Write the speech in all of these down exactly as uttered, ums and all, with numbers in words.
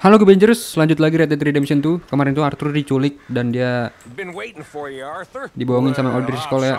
Halo Gavengers, lanjut lagi Red Dead Redemption two. Kemarin tuh Arthur diculik dan dia dibohongin sama Audrey Scholl ya.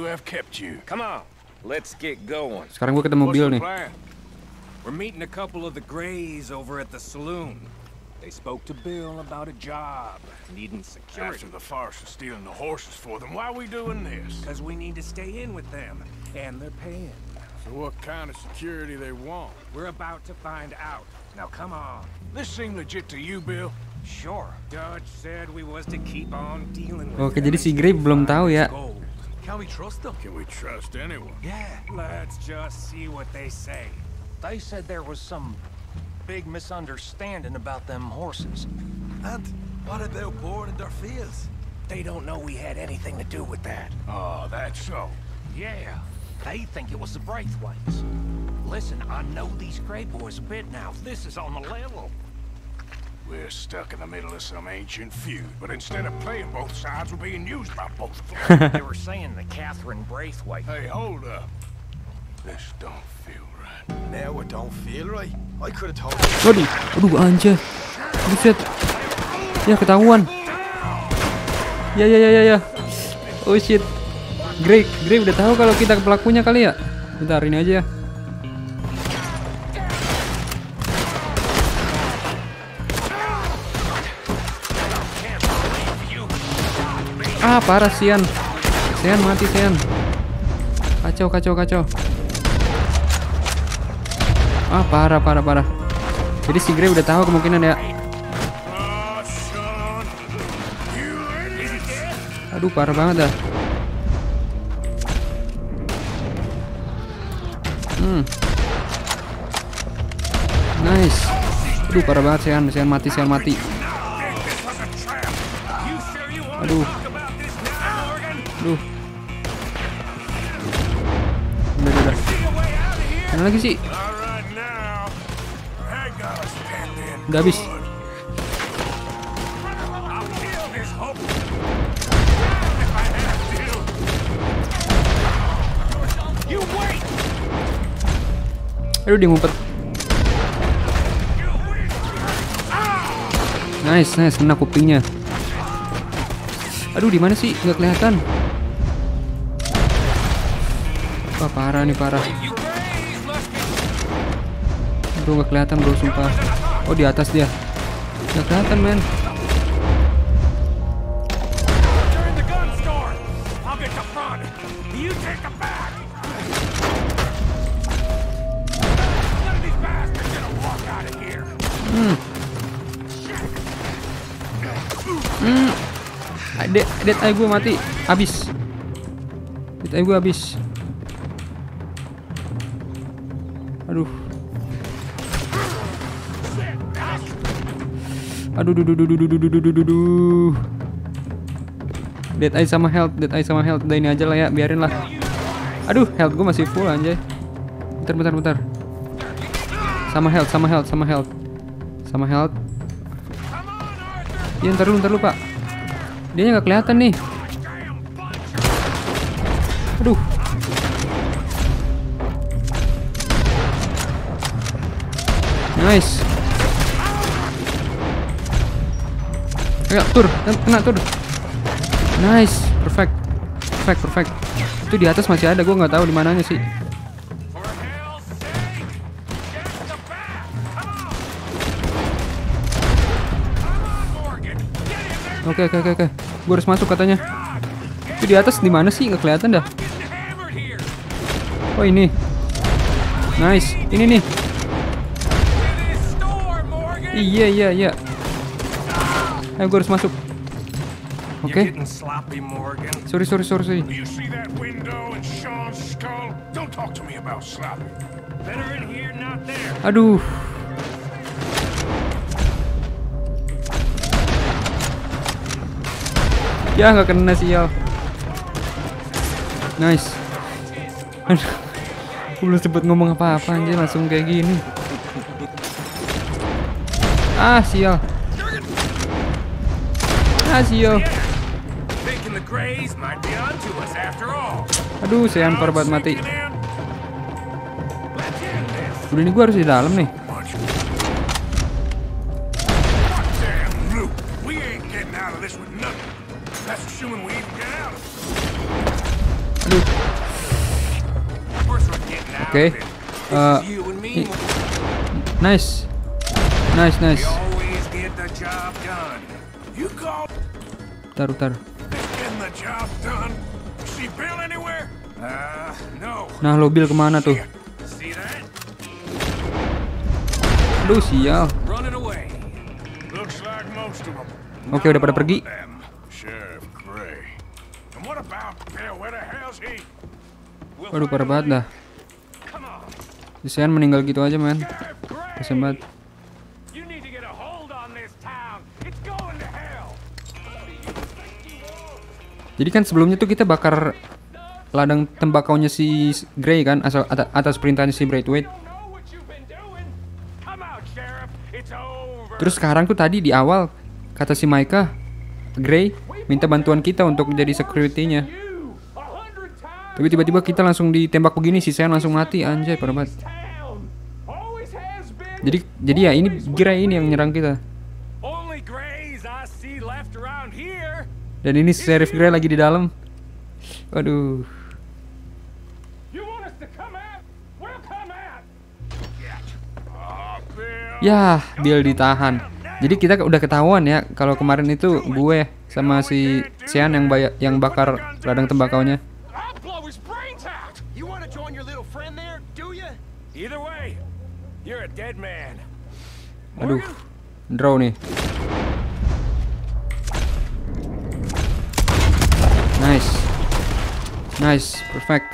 Sekarang gue ketemu Bill nih. We're meeting a couple of the Greys over at the saloon. They spoke to Bill about a job, needing security. After the farce of stealing the horses for them, why are we doing this? Because we need to stay in with them, and they're paying. So what kind of security they want? We're about to find out. Now come on. This seem legit to you, Bill? Sure. Dutch said we was to keep on dealing with. Oke, jadi si Grey belum tahu ya. Can we trust them? Can we trust anyone? Yeah. Let's just see what they say. They said there was some big misunderstanding about them horses. And what about Bourne and their fields? They don't know we had anything to do with that. Oh, that's so. Yeah, they think it was the Braithwaites. Listen, I know these Grey boys a bit now. This is on the level. We're stuck in the middle of some ancient feud, but instead of playing both sides, we're being used by both of them. They were saying that Catherine Braithwaite. Hey, hold up. This don't feel right. Now it don't feel right. I could have told Waduh, aduh anjir. Buset. Ya ketahuan. Ya ya ya ya ya. Oh shit. Grey, Grey udah tahu kalau kita pelakunya kali ya. Bentar ini aja ya. Ah, parah Sian. Sian mati Sian. Kacau kacau kacau. Ah, parah parah parah. Jadi si Grey udah tahu kemungkinan ya. Aduh, parah banget dah. Hmm. Nice. Aduh, parah banget Sian, Sian mati, Sian mati. Aduh. Aduh. Udah, udah, udah. Mana lagi sih? Udah habis. Aduh, dia ngumpet. Nice, nice, kena kupingnya. Aduh, di mana sih? Nggak kelihatan. Wah, parah nih, parah. Bro, nggak kelihatan bro, sumpah. Oh, di atas dia. Nggak kelihatan, men. Hmm. Hmm. Dead, dead eye gue mati. Habis. Dead eye gue habis. Aduh. Aduh, duh, duh, duh, duh, duh, duh, duh, duh, duh, duh. Dead eye sama health, dead eye sama health. Udah ini aja lah ya, biarin lah. Aduh, health gue masih full anjay. Bentar, bentar, bentar. Sama health, sama health, sama health. Sama health. Ya, ntar dulu, ntar dulu, Pak. Dia nggak kelihatan nih. Aduh. Nice. Ayo, tur, kena tur. Nice, perfect, perfect, perfect. Itu di atas masih ada, gue nggak tahu di mananya sih. Oke, oke, oke, oke. Gue harus masuk katanya. Itu di atas di mana sih? Nggak kelihatan dah. Oh ini. Nice, ini nih. Iya, iya, iya. Ayo, gue harus masuk. Oke. Okay. Sorry, sorry, sorry, sorry. Aduh. Ya, nggak kena sial. Nice. Aduh. Gue belum sempet ngomong apa-apa anjir, langsung kayak gini. Ah, sial. Ah, sial. Aduh, Sean parah banget mati. Udah, ini gue harus di dalam nih. out of this with nothing. That's assuming we even get out. Aduh. First we're getting out Oke. of it. This Uh, is you and me. i- nice. Nice, nice. We always get the job done. You call Tar, tar. this getting the job done? See Bill anywhere? Uh, no. Nah, lo Bill kemana tuh? Yeah. See that? Aduh, sial. Running away. Looks like most of them. Oke, udah pada pergi. Them. Sheriff Gray. And what about Bill? Where the hell's he? We'll Waduh, find parah a banget lead. dah. Come on. Si Sean meninggal gitu aja, men. Sheriff Gray. Kasian banget. You need to get a hold on this town. It's going to hell. Jadi kan sebelumnya tuh kita bakar ladang tembakaunya si Gray kan, asal atas, atas perintahnya si Braithwaite. Know what you've been doing? Come out, Sheriff. It's over. Terus sekarang tuh tadi di awal kata si Micah, Gray minta bantuan kita untuk jadi security-nya. You a hundred times Tapi tiba-tiba kita langsung ditembak begini, si Sean langsung mati, anjay parah banget. town. Always has been. Jadi jadi ya ini Gray ini yang nyerang kita. Only grays I see left around here. Dan ini Sheriff Gray lagi di dalam. Waduh. You want us to come out? We'll come out. Oh, Bill. Ya, Bill ditahan. Jadi kita udah ketahuan ya kalau kemarin itu gue sama si Sean yang bayar, yang bakar ladang tembakaunya. I'll blow his brains out. You want to join your little friend there, do you? Either way, you're a dead man. Aduh. Draw nih. Nice. Nice, perfect.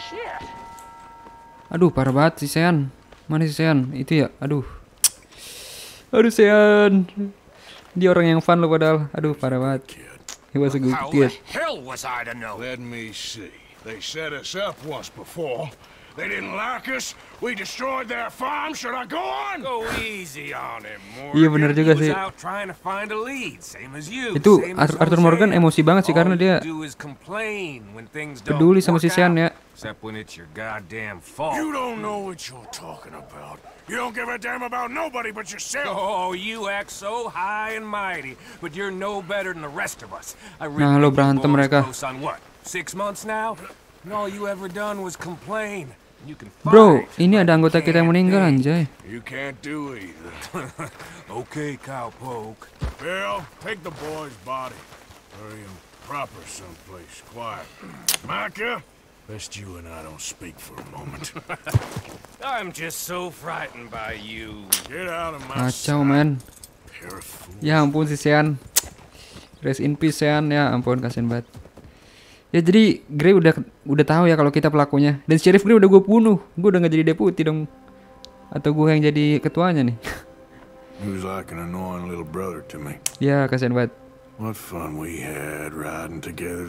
Aduh, parah banget si Sean. Mana si Sean? Itu ya. Aduh. Aduh, Sean. Dia orang yang fun lo padahal. Aduh, parah banget. He was a good How kid. the hell was I to know? Let me see. They set us up once before. They didn't like us. We destroyed their farm. Should I go on? Go easy on him, Morgan. Iya, bener juga He was sih. out trying to find a lead, same as you. Itu same as Ar- Arthur Hosea. Morgan emosi banget sih karena All dia you do is complain when things don't peduli sama si work Sean out, ya. except when it's your goddamn fault. You don't know what you're talking about. You don't give a damn about nobody but yourself. Oh, you act so high and mighty, but you're no better than the rest of us. I Nah, lo you berantem boys mereka. close on what? Six months now? And all you ever done was complain. You can Bro, fight, ini but ada anggota you kita yang can't meninggal think. anjay. You can't do either. Okay, cowpoke. Bill, take the boy's body. Bury him proper someplace quiet. Micah, best you and I don't speak for a moment. I'm just so frightened by you. Get out of my Kacau, sight, men. pair of fools. Ya ampun si Sean. Rest in peace Sean, ya ampun kasian banget. Ya jadi Gray udah udah tahu ya kalau kita pelakunya. Dan Sheriff Gray udah gue bunuh. Gue udah gak jadi deputi dong. Atau gue yang jadi ketuanya nih. He was like an annoying little brother to me. Ya kasian banget. What fun we had riding together.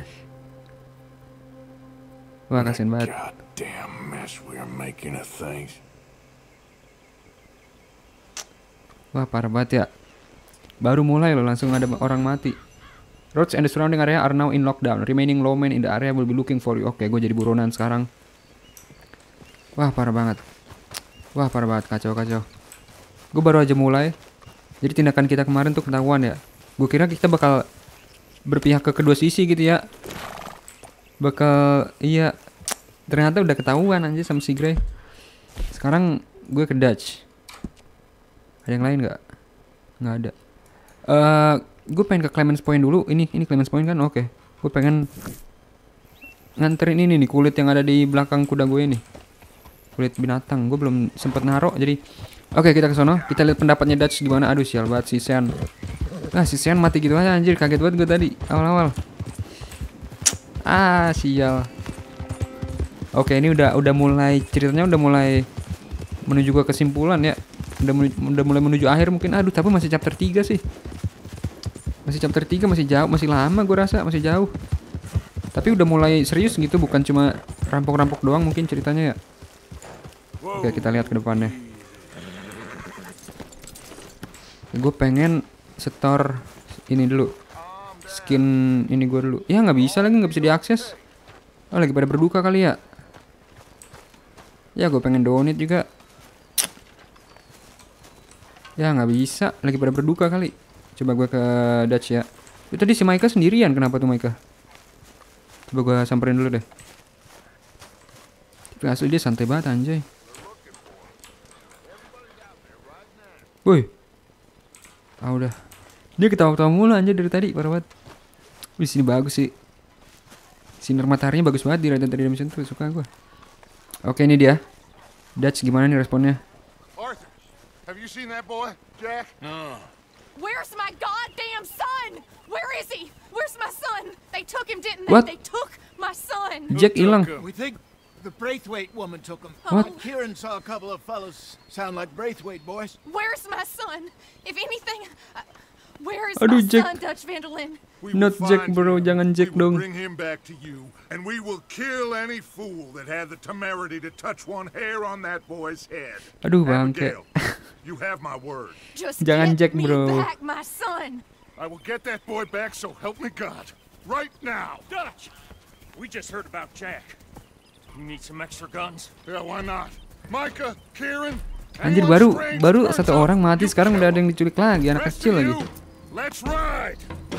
Wah kasian banget. Goddamn mess we are making of things. Wah parah banget ya. Baru mulai loh langsung ada orang mati. Roads and the surrounding area are now in lockdown. Remaining lawmen in the area will be looking for you. Oke, gue jadi buronan sekarang. Wah parah banget. Wah parah banget, kacau kacau. Gue baru aja mulai. Jadi tindakan kita kemarin tuh ketahuan ya. Gue kira kita bakal berpihak ke kedua sisi gitu ya. Bakal iya. Ternyata udah ketahuan aja sama si Gray. Sekarang gue ke Dutch. Ada yang lain nggak? Nggak ada. Eh, gue pengen ke Clemens Point dulu. Ini ini Clemens Point kan? Oke. Gue pengen nganterin ini nih kulit yang ada di belakang kuda gue ini. Kulit binatang. Gue belum sempet naruh jadi. Oke, kita ke sono. Kita lihat pendapatnya Dutch di mana. Aduh, sial banget si Sean. Ah, si Sean mati gitu aja anjir. Kaget banget gue tadi awal-awal. Ah, sial. Oke, ini udah udah mulai ceritanya udah mulai menuju ke kesimpulan ya. Udah, udah mulai menuju akhir mungkin. Aduh, tapi masih chapter tiga sih. Masih chapter tiga, masih jauh, masih lama gue rasa, masih jauh. Tapi udah mulai serius gitu, bukan cuma rampok-rampok doang mungkin ceritanya ya. Oke, kita lihat ke depannya. Gue pengen setor ini dulu. Skin ini gue dulu. Ya nggak bisa lagi, nggak bisa diakses. Oh, lagi pada berduka kali ya. Ya gue pengen donate juga. Ya nggak bisa, lagi pada berduka kali. Coba gue ke Dutch ya. Itu tadi si Micah sendirian, kenapa tuh Micah? Coba gua samperin dulu deh. Tapi asli dia santai banget anjay. Woi. Ah udah. Dia ketawa-ketawa mulu anjay dari tadi, parah banget. Wih, sini bagus sih. Sinar mataharinya bagus banget di Red Dead Redemption tuh, suka gua. Oke, ini dia. Dutch gimana nih responnya? Arthur, have you seen that boy, Jack? No. Where's my goddamn son? Where is he? Where's my son? They took him, didn't they? What? They took my son. Jack hilang. We think the Braithwaite woman took him. What? Kieran saw a couple of fellows sound like Braithwaite boys. Where's my son? If anything, uh, where is Aduh, my Jack. son, Dutch Van der Linde? We Not will Jack, find bro. him. Jangan Jack we will dong. bring him back to you, and we will kill any fool that had the temerity to touch one hair on that boy's head. Aduh, bangke. Abigail, you have my word. Just Jangan get Jack, me bro. back my son. I will get that boy back, so help me God. Right now. Dutch! We just heard about Jack. You need some extra guns? Yeah, why not? Micah, Kieran. Anjir, anyone baru strange baru turns satu up, orang mati, you sekarang kill udah ada yang him. diculik lagi, anak Rest kecil of lagi. you, let's ride.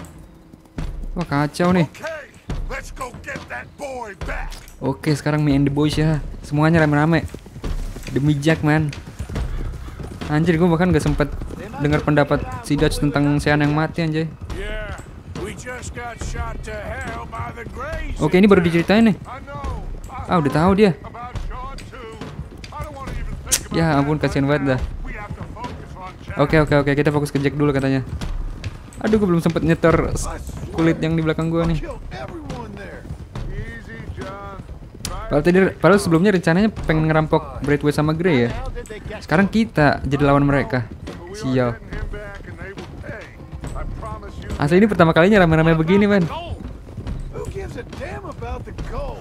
Wah, kacau nih. Okay, let's go get that boy back. Oke, sekarang me and the boys ya. Semuanya rame-rame. Demi Jack, man. Anjir, gue bahkan gak sempet dengar pendapat si Dutch tentang Sean yang mati anjay. Yeah, we just got shot to hell by the Greys. Oke, ini baru diceritain nih. I know. I Ah, udah tahu dia. about Sean too. I don't want to even think about Ya ampun, that kasihan right banget dah. now. We have to focus on Jack. Oke, oke, oke. Kita fokus ke Jack dulu katanya. Aduh, gue belum sempet nyetor s- kulit yang di belakang gue nih. Kill everyone there. Easy, John. Right. Padahal tadi, padahal sebelumnya rencananya pengen ngerampok Braithwaite sama Grey ya. How did they get Sekarang kita jadi lawan mereka. But we are Sial. getting him back and they will pay. I promise you. Asli ini pertama kalinya rame-rame begini, man. Who gives a damn about the gold?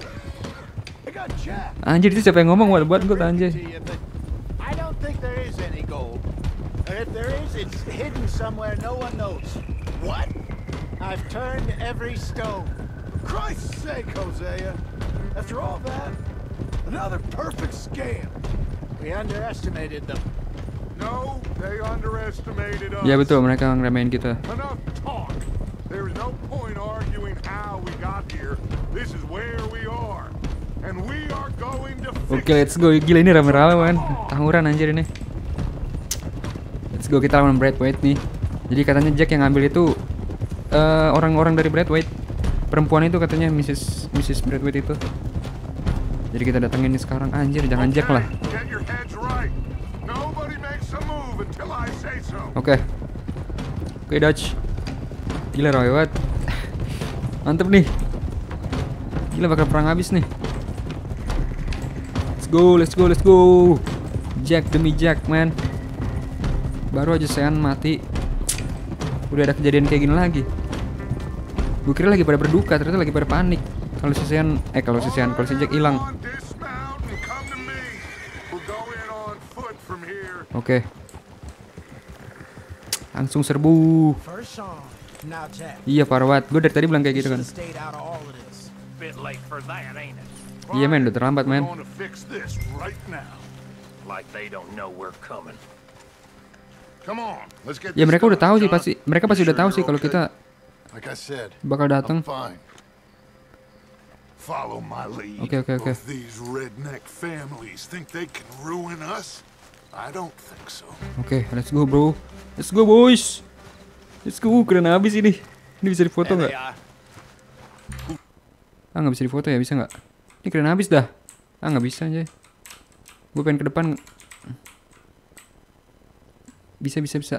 I got Jack. Anjir, itu siapa yang ngomong? Buat buat gue To anjir. you, but I don't think there is any gold. And if there is, it's hidden somewhere no one knows. What? I've turned every stone. For Christ's sake, Hosea. After all that, another perfect scam. We underestimated them. No, they underestimated us. Ya betul, mereka ngeremehin kita. Enough talk. There is no point arguing how we got here. This is where we are. And we are going to fix Oke, let's go. Gila, ini rame-rame, man. Tawuran anjir ini. Let's go, kita lawan Braithwaite nih. Jadi katanya Jack yang ngambil itu eh, orang-orang dari Braithwaite. Perempuan itu katanya Missus Missus Braithwaite itu. Jadi kita datengin nih sekarang. Anjir, jangan Jack lah. Okay, get your heads right. Nobody makes a move until I say so. Oke. Oke, Dutch. Gila, rawe banget. Mantep nih. Gila, bakal perang habis nih. Let's go, let's go, let's go. Jack demi Jack, man. Baru aja Sean mati, udah ada kejadian kayak gini lagi. Gue kira lagi pada berduka, ternyata lagi pada panik. Kalau si Sean, eh kalau si Sean, kalau si Jack hilang. Everyone dismount and come to me. We'll go in on foot from here. Oke. Langsung serbu. First song. Now Jack. Iya, parah banget. Gue dari tadi bilang kayak gitu kan. Stayed out of all of this. Bit late for that, ain't it? Iya, men, udah terlambat, We're men. going to fix this right now. Like they don't know we're coming. Come on, let's get Ya this mereka udah done, tahu sih John. pasti. Mereka pasti You udah tahu sure sih you're kalau okay? kita Like I said, bakal datang. I'm fine. Follow my lead. Okay, okay, okay. Both these redneck families think they can ruin us? I don't think so. Oke, let's go, bro. Let's go, boys. Let's go. Keren habis ini. Ini bisa difoto nggak? Ah, nggak bisa difoto ya? Bisa nggak? Ini keren habis dah. Ah, nggak bisa aja. Gue pengen ke depan. Bisa, bisa, bisa.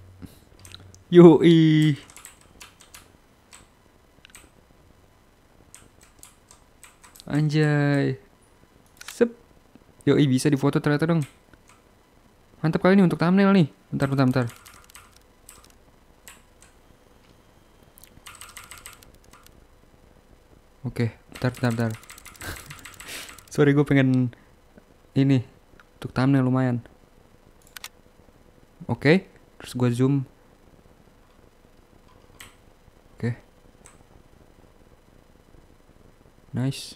Yoi. Anjay. Sep. Yoi, bisa difoto ternyata dong. Mantap kali ini untuk thumbnail nih. Bentar, bentar, bentar. Oke, bentar, bentar, bentar. Sorry, gue pengen ini untuk thumbnail lumayan. Oke, terus gue zoom. Oke. Nice.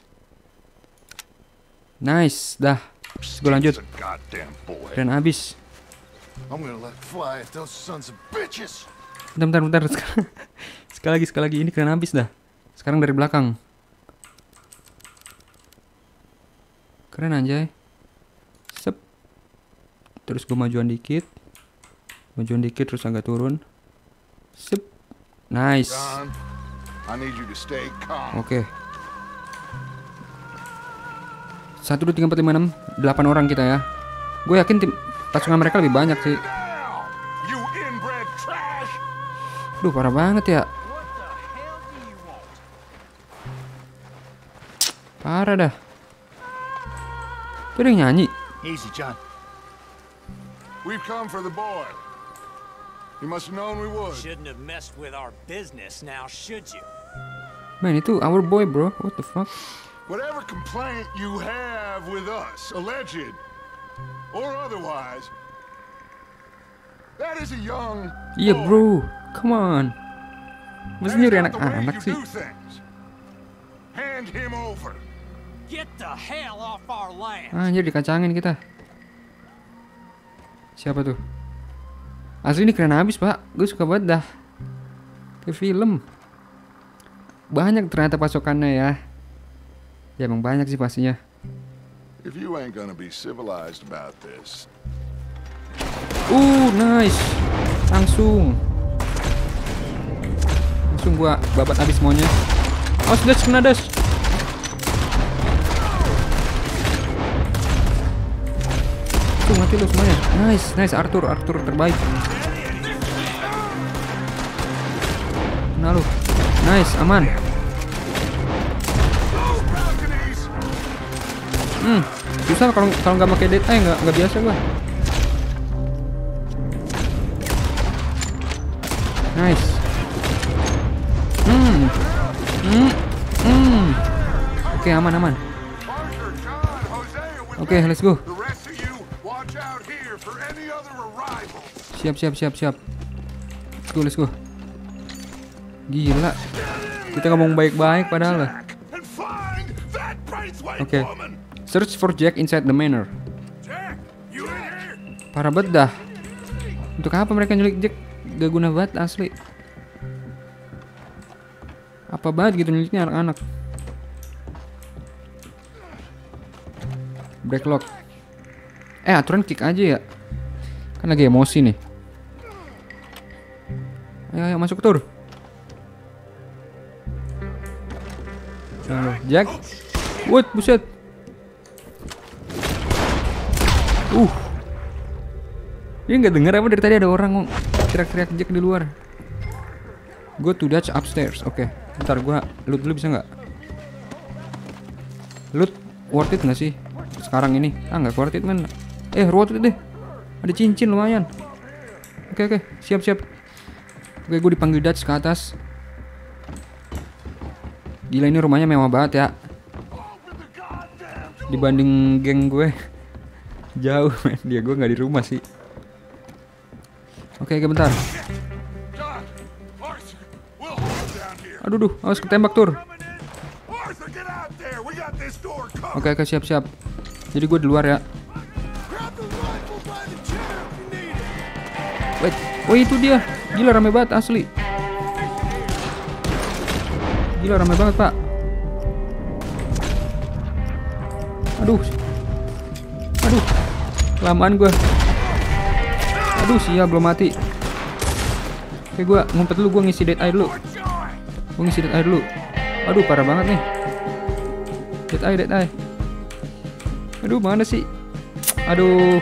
Nice, dah. Gue lanjut. He's a goddamn boy. Keren abis. I'm gonna let fly at those sons of bitches. Bentar, bentar, bentar. Sekali lagi, sekali lagi. Ini keren habis dah. Sekarang dari belakang. Keren anjay. Sep. Terus gue majuan dikit. Majuan dikit terus agak turun. Sep. Nice. Oke. Satu, dua, tiga, empat, lima, enam, delapan orang kita ya. Gue yakin tim pasukan mereka lebih banyak sih. Duh, parah banget ya. Parah dah. Itu ada yang nyanyi. Easy, John. We've come for the boy. You must have known we would. Shouldn't have messed with our business now, should you? Man, itu our boy, bro. What the fuck? Whatever complaint you have with us, alleged or otherwise, that is a young Iya, boy. bro. Come on. Masa nyari anak-anak sih. Hand him over. Get the hell off our land. Anjir, dikacangin kita. Siapa tuh? Asli ini keren habis, Pak. Gue suka banget dah. Kayak film. Banyak ternyata pasukannya ya. Ya emang banyak sih pastinya. If you ain't gonna be civilized about this. Uh, nice. Langsung. Langsung gua babat habis semuanya. Awas dash, kena dash. Tuh mati lo semuanya. Nice, nice Arthur, Arthur terbaik. Kena lu. Nice, aman. Hmm, susah kalau kalau nggak pakai dead eye, nggak nggak biasa gua. Nice. Hmm. Hmm. Hmm. Oke, okay, aman aman. Oke, okay, let's go. Siap siap siap siap. Let's go let's go. Gila. Kita ngomong baik-baik padahal lah. Oke. Okay. Search for Jack inside the manor. Parah banget dah. Untuk apa mereka nyulik Jack? Gak guna banget asli. Apa banget gitu nyuliknya anak-anak. Breaklock. Eh, aturan kick aja ya. Kan lagi emosi nih. Ayo ayo masuk tur. Jack. What buset. Uh, dia nggak dengar apa dari tadi ada orang teriak-teriak Jack di luar. Go to Dutch upstairs. Oke, okay. Bentar gua loot dulu bisa nggak? Loot worth it nggak sih sekarang ini? Ah nggak worth it man. Eh worth it deh. Ada cincin lumayan. Oke okay, oke okay. Siap siap. Oke okay, gue dipanggil Dutch ke atas. Gila ini rumahnya mewah banget ya. Dibanding geng gue. Jauh men, dia gue nggak di rumah sih. Oke, okay, bentar. Aduh, duh, awas ketembak tur. Oke, okay, oke, okay, siap-siap. Jadi gue di luar ya. Wait, oh itu dia. Gila rame banget asli. Gila rame banget pak. Aduh. Aduh. Kelamaan gue. Aduh sial belum mati. Oke gue ngumpet dulu, gue ngisi dead eye dulu. Gue ngisi dead eye dulu. Aduh parah banget nih. Dead eye, dead eye. Aduh mana sih? Aduh.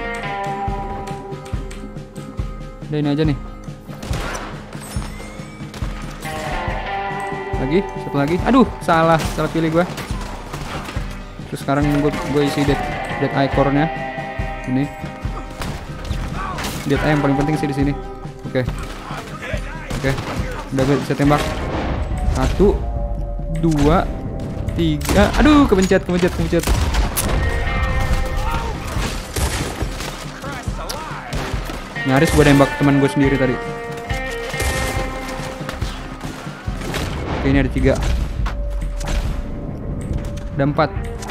Udah ini aja nih. Lagi, satu lagi. Aduh salah, salah pilih gue. Terus sekarang gue gue isi dead dead eye core-nya. Ini. Dead eye yang paling penting sih di sini. Oke. Okay. Oke. Okay. Udah gue bisa tembak. Satu, dua, tiga. Aduh, kepencet, kepencet, kepencet. Nyaris gue nembak teman gue sendiri tadi. Oke, ini ada tiga. Ada empat.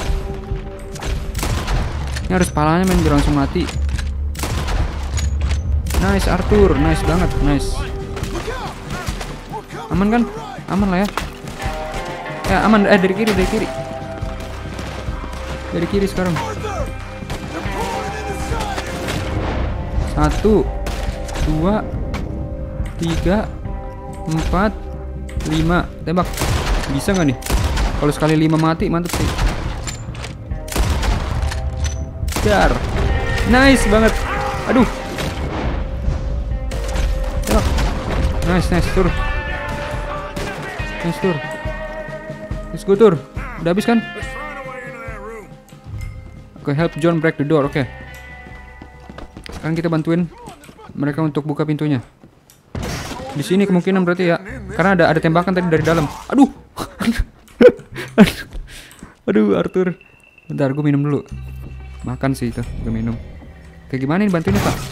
Ini harus palanya men biar langsung mati. Nice Arthur, nice banget, nice. Aman kan? Aman lah ya. Ya aman. Eh dari kiri, dari kiri. Dari kiri sekarang. Satu, dua, tiga, empat, lima. Tembak. Bisa nggak nih? Kalau sekali lima mati, mantap sih. Dar. Nice banget. Aduh. Tembak. Nice, nice, tur. Nice, tur. Let's go, tur. Udah habis kan? Oke, okay, help John break the door. Oke. Okay. Sekarang kita bantuin mereka untuk buka pintunya. Di sini kemungkinan berarti ya, karena ada ada tembakan tadi dari dalam. Aduh. Aduh, Arthur. Bentar, gue minum dulu. Makan sih itu, gue minum. Kayak gimana nih bantuinnya, Pak?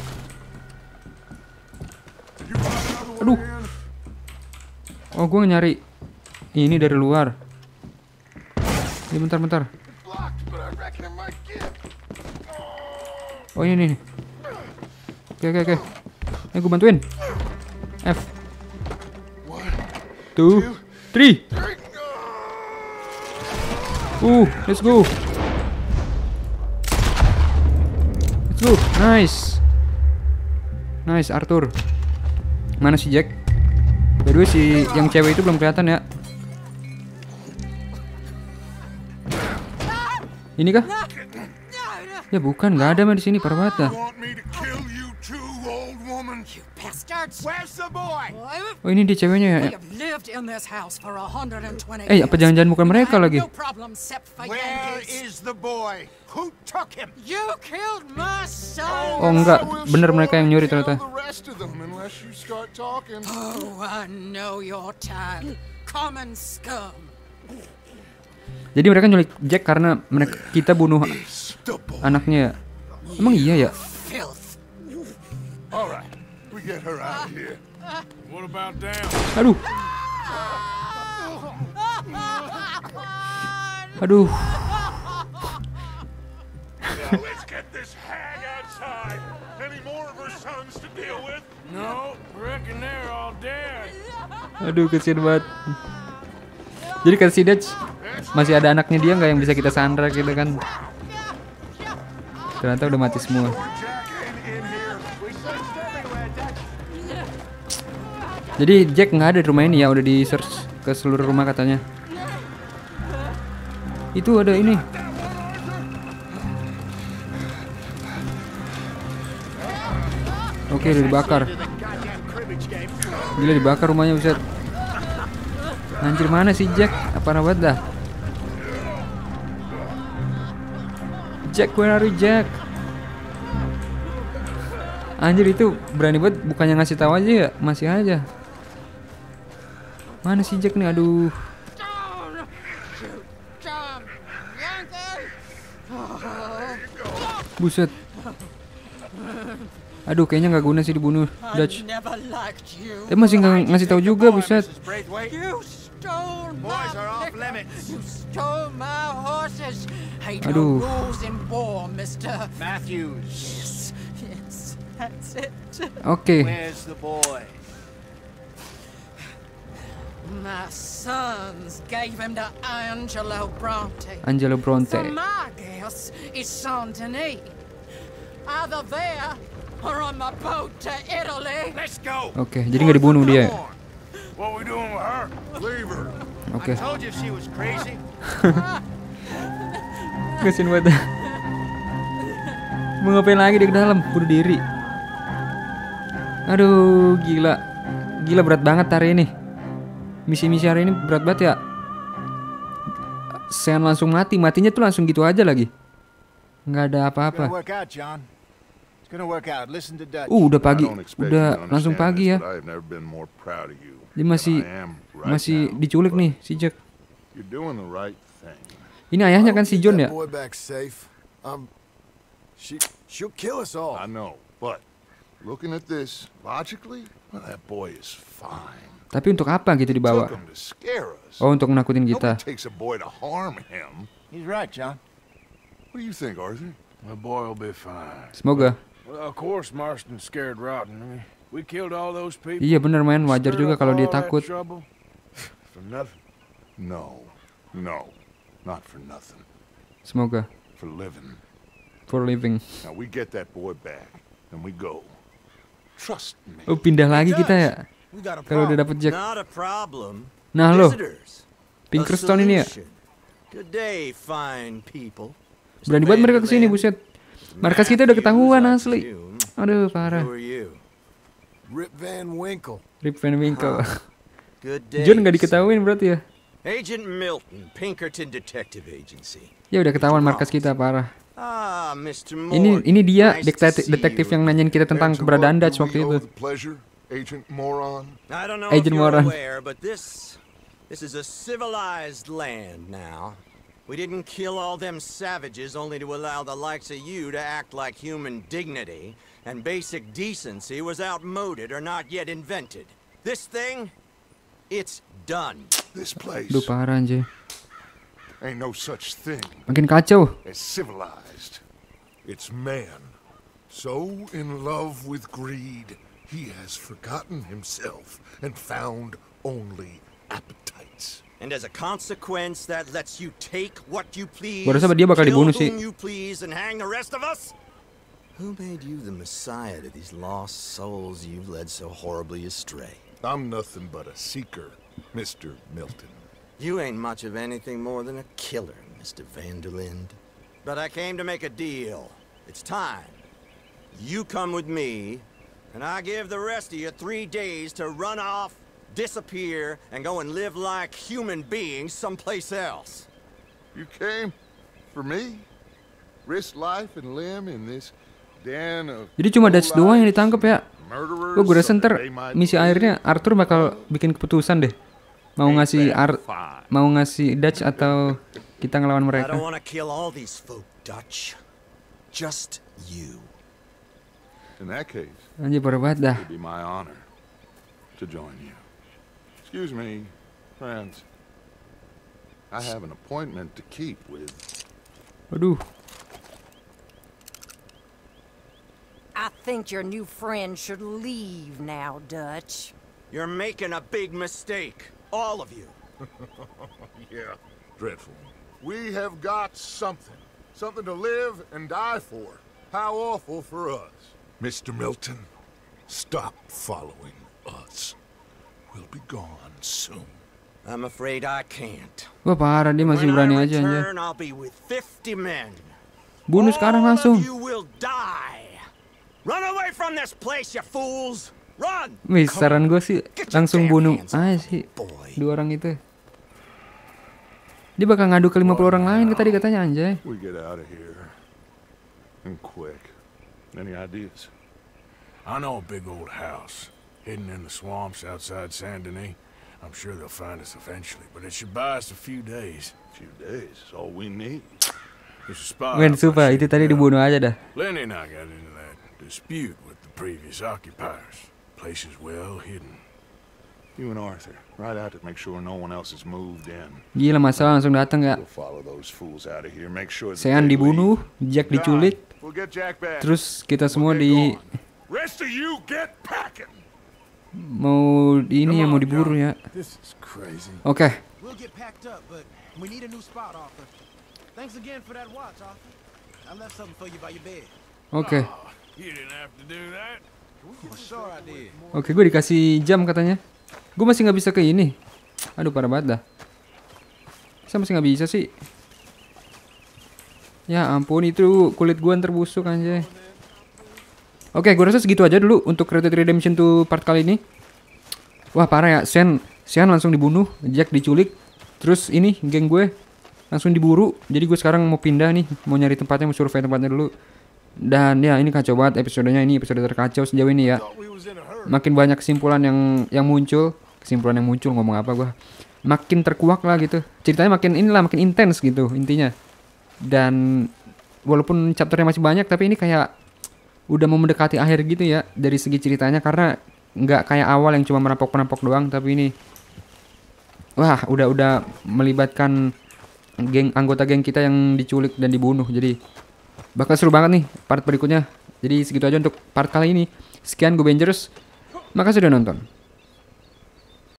Aduh. Oh, gue nyari ini dari luar. Ini bentar-bentar. Oh, ini nih. Oke, oke, oke. Ini gue bantuin. F. Two, three. Uh, let's go. Let's go. Nice. Nice, Arthur. Mana si Jack? By the way, si yang cewek itu belum kelihatan ya. Ini kah? Ya bukan, nggak ada mah di sini, parah banget dah. Oh, ini dia ceweknya ya. Eh, apa jangan-jangan bukan mereka lagi? Oh enggak, bener mereka yang nyuri ternyata. Jadi mereka nyulik Jack karena mereka kita bunuh anaknya. Emang iya ya? Aduh. Aduh. Aduh, kasihan banget. Jadi kan si Dutch masih ada anaknya dia nggak yang bisa kita sandra gitu kan? Ternyata udah mati semua. Jadi Jack nggak ada di rumah ini ya, udah di search ke seluruh rumah katanya. Itu ada ini. Oke, udah dibakar. Gila, dibakar rumahnya, buset. Anjir, mana sih Jack? Apa banget dah? Jack, where are you, Jack? Anjir, itu berani banget, bukannya ngasih tahu aja ya, masih aja. Mana sih Jack nih? Aduh. Buset. Aduh, kayaknya nggak guna sih dibunuh Dutch. Eh, masih nggak ngasih tahu juga, buset. Aduh. Oke. My sons gave him to Angelo Bronte. Angelo Bronte. So my guess is Saint-Denis. Either there or on my boat to Italy. Let's go. Oke, okay, jadi nggak dibunuh dia. What we doing with her? Leave her. Oke. Okay. I told you she was crazy. Kasian banget. Mau ngapain lagi dia ke dalam? Bunuh diri. Aduh, gila. Gila, berat banget hari ini. Misi-misi hari ini berat banget ya. Sen langsung mati, matinya tuh langsung gitu aja lagi. Nggak ada apa-apa. Uh, udah pagi, udah langsung pagi ya. Dia masih masih diculik nih si Jack. Ini ayahnya kan si John ya. Tapi untuk apa gitu dibawa? Oh, untuk menakutin kita. My boy will be fine. Semoga. Well, of course Marston scared rotten. I mean, We killed all those people. Iya bener men, wajar Stirred juga up kalau dia all that takut. trouble. For nothing? No. No. Not for nothing. Semoga. For living. For living. Now we get that boy back, and we go. Trust me. Oh pindah lagi kita ya. We got a Kalau udah problem. dapet Jack. Not a problem. Nah lo, Visitors. Pinkerton ini ya. Good day, fine people. Berani banget mereka kesini, buset. Markas kita udah ketahuan asli. Aduh parah. Who are you? Rip Van Winkle. Rip Van Winkle. Good day. John nggak diketahuin berarti ya? Agent Milton, Pinkerton Detective Agency. Ya udah ketahuan markas kita parah. Ah, Mister Ini ini dia Nice to detektif see detektif you yang nanyain kita tentang And to keberadaan what Dutch do waktu we itu. owe the pleasure, Agent Moron? I don't know Agent if you're Moran. aware, but this this is a civilized land now. We didn't kill all them savages only to allow the likes of you to act like human dignity and basic decency was outmoded or not yet invented. This thing, it's done. This place Duh parah anjir. ain't no such thing Makin kacau. as civilized. It's man. So in love with greed, he has forgotten himself and found only appetites. And as a consequence, that lets you take what you please, Gua rasa dia bakal kill dibunuh whom sih. you please, and hang the rest of us? Who made you the messiah to these lost souls you've led so horribly astray? I'm nothing but a seeker, Mister Milton. You ain't much of anything more than a killer, Mister Vanderlind. But I came to make a deal. It's time. You come with me, and I give the rest of you three days to run off, disappear, and go and live like human beings someplace else. You came for me? Risk life and limb in this den of Jadi cuma Dutch doang yang ditangkap ya. murderers. Gue rasa so that ntar they might misi live? akhirnya Arthur bakal bikin keputusan deh. Mau ngasih Ar mau ngasih Dutch atau kita ngelawan I mereka. don't want to kill all these folk, Dutch. Just you. In that case, Anjir parah banget dah. it'd be my honor to join you. Excuse me, friends. I have an appointment to keep with. Waduh. I think your new friend should leave now, Dutch. You're making a big mistake. All of you. Yeah, dreadful. We have got something. Something to live and die for. How awful for us. Mister Milton, stop following us. We'll be gone soon. I'm afraid I can't. Wah parah dia masih When berani I aja anjir. return, I'll be with fifty men. Bunuh sekarang All langsung. of you will die. Run away from this place, you fools. Run. Wih, Come saran on. gue sih Get your langsung damn bunuh hands off aja the sih boy. dua orang itu. Dia bakal ngadu ke lima puluh orang lain tadi katanya anjay. We get out of here. And quick. Any ideas? I know a big old house hidden in the swamps outside Saint Denis. I'm sure they'll find us eventually, but it should buy us a few days. A few days is all we need. There's a spot. Wen up I sumpah should itu tadi get out. dibunuh aja dah. Lenny and I got into that dispute with the previous occupiers. Place is well hidden. You and Arthur, ride out to make sure no one else has moved in. Gila masalah langsung datang ya. We'll follow those fools out of here. Make sure that Sean they dibunuh, leave. Jack diculik, We'll get Jack back. terus kita semua We'll get di going. Rest of you get packing. mau di ini ya mau diburu ya. This is crazy. Oke, We'll get packed up, but we need a new spot, Arthur. Thanks again for that watch, Arthur. I left something for you by your bed. oke, You didn't have to do that. For sure I did. oke. Gue dikasih jam katanya. Gue masih nggak bisa ke ini. Aduh parah banget dah. Saya masih nggak bisa sih. Ya ampun itu kulit gue ntar busuk anjay. Oke, gue rasa segitu aja dulu untuk Red Dead Redemption two part kali ini. Wah parah ya, Sean, Sean langsung dibunuh, Jack diculik, terus ini geng gue langsung diburu. Jadi gue sekarang mau pindah nih, mau nyari tempatnya, mau survei tempatnya dulu. Dan ya ini kacau banget episodenya, ini episode terkacau sejauh ini ya. Makin banyak kesimpulan yang yang muncul, kesimpulan yang muncul ngomong apa gue. Makin terkuak lah gitu. Ceritanya makin inilah makin intens gitu intinya. Dan walaupun chapternya masih banyak, tapi ini kayak udah mau mendekati akhir gitu ya dari segi ceritanya, karena nggak kayak awal yang cuma merampok-merampok doang, tapi ini wah udah udah melibatkan geng anggota geng kita yang diculik dan dibunuh. Jadi bakal seru banget nih part berikutnya. Jadi segitu aja untuk part kali ini. Sekian gue Bangers. Makasih udah nonton.